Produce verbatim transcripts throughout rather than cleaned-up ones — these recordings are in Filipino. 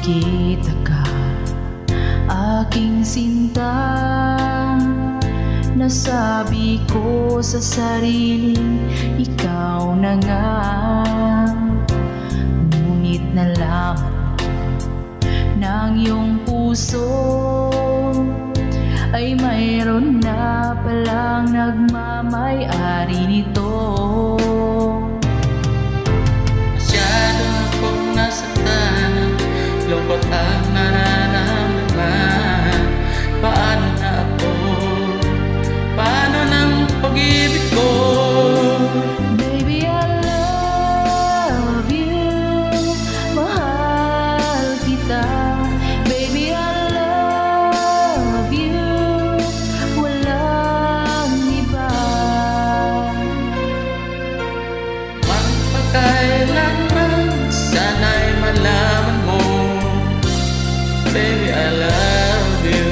makita ka, aking sinta. Nasabi ko sa sariling ikaw na nga, ngunit nalaman ng iyong puso ay mayroon na palang nagmamay-ari nito. Masyado akong nasaktan, lungkot ang nararamdaman. Paano na ako? Paano ng pag-ibig ko? Baby, I love you, mahal kita. Baby, I love you, walang iba. Magpakailanman, sana'y malaman mo, baby, I love you.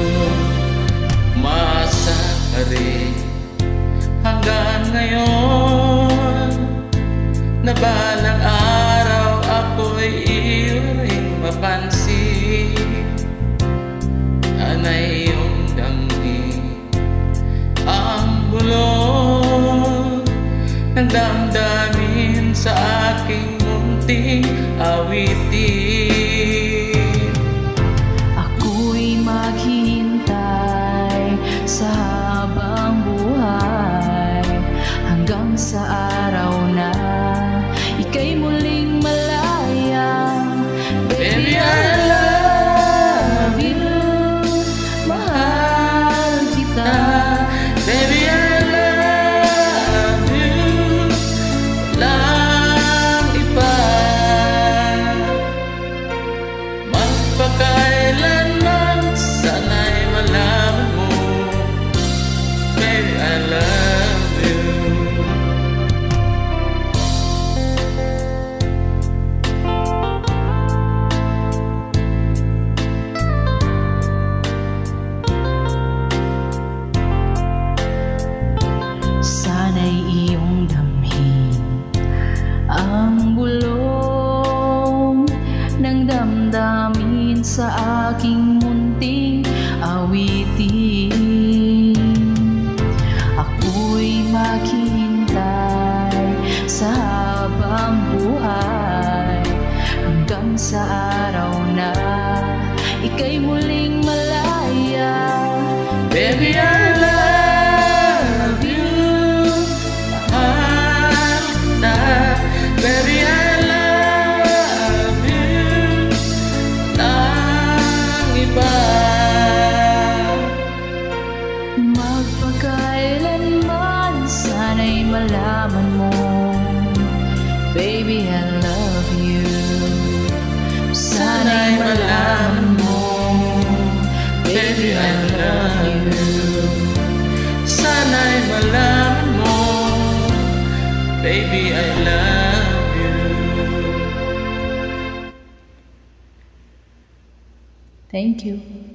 Maasa ka rin hanggang ngayon, na balang araw ako'y iyo rin mapansin. Sana'y iyong damhin ang bulong ng damdamin sa aking munting awitin. Ako'y maghihintay sa habang buhay, hanggang sa araw na ika'y muling malaya. Baby, I love you, mahal kita. Baby, I love you, walang iba. Magpakailanman, sana'y malaman mo, baby, I love you. Sana'y iyong damhin ang bulong ng damdamin sa aking munting awitin. Ako'y maghihintay sa habang buhay, hanggang sa araw na ika'y muling malaya. Baby, I love you, mahal kita. Baby, I love you, walang iba. Magpakailanman, sana'y malaman mo, baby, I love you. Sana'y malaman mo, baby, I love you. Sana'y malaman mo, baby, I love you. Thank you.